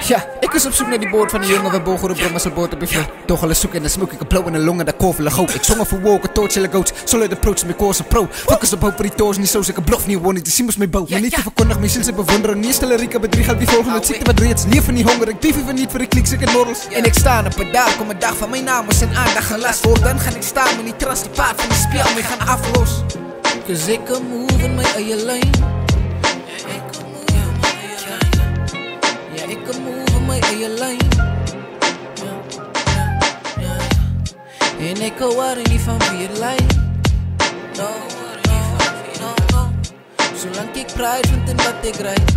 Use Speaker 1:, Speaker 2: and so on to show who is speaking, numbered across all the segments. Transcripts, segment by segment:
Speaker 1: Ja, ek is op soek na die boot van die jongen wat boog oor die brom as 'n boot op die vloot. Toch hulle soek en dan smoke ek 'n blauw in 'n long en dan kof hulle goud. Ek song vir walk, 'n torch hulle goats. Solid approach my course pro. Focus op hoop vir die toes, nie so ek 'n bluff nie won nie. Dis siemos my bou. Maar nie te verkondig my sielse bewondering. Nie stelle Rika bedrieg al die volgende siekte wat reeds leef in die honger. Ek beef even niet vir die kliks ek en morrels. En ek staan op 'n dag kom 'n dag van my naam is en aandag gelas word. Dan gaan ek staan met die trust die paard van die speel my gaan aflos. Cause ek kan move in my eie lane. Ik kan move in my eie lane. En ek hou waar nie van wie het lei. No. Solank ek pride vind in wat ek ry.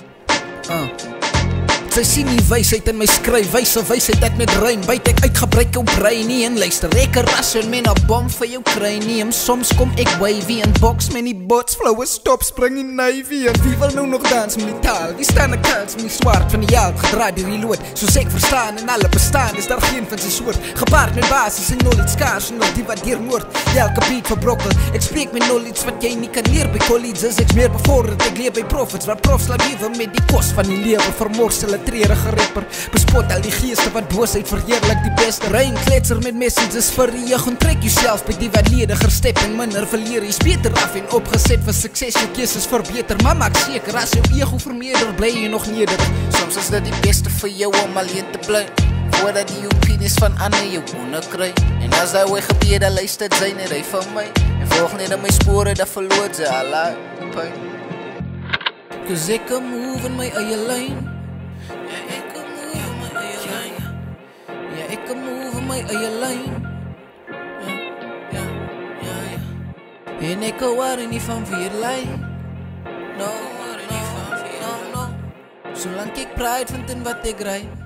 Speaker 1: Sy sien die wysheid in my skryf, wyse wysheid dat met rym. Byt ek uitgebreek jou brein nie en luister. Ek ras en men 'n bom vir jou kry nie. En soms kom ek wavy en box met die bots flow stop spring in navy. En wie wil nou nog dans met die taal? Wie staan 'n kans met die swart van die jaal gedraai die reload. Soos ek verstaan en alle bestaan is daar geen van sy soort. Gepaard met basis en knowledge skaars en die wat deur moord. Elke beat verbrokkel. Ek spreek met knowledge wat jy nie kan leer by colleges. Ek meer bevorderd ek leer by profits waar profs laat lewe met die kos van die lewe vermors hulle treurige rapper. Bespot al die geeste wat boosheid verheerlik die beste. Rein kletser met messages vir die jeug. Onttrek jouself by die wat lediger step en minder verleer. Jy's beter af en opgeset vir sukses. Jou keuses verbeter, maar maak seker as jou ego vermeerder, bly jy nog nederig. Soms is dit die beste vir jou om alleen te bly, voordat die opinies van ander jou onderkry. En as hy ooit gebeur, dan luister sy net hy van my. En volg net in my spore, dan verloor sy al die pyn. Cause ek kan move in my eie lane. Ek kan move in my eie lane. En ek hou waar nie van wie het lei. No. Solank ek pride vind in wat ek ry.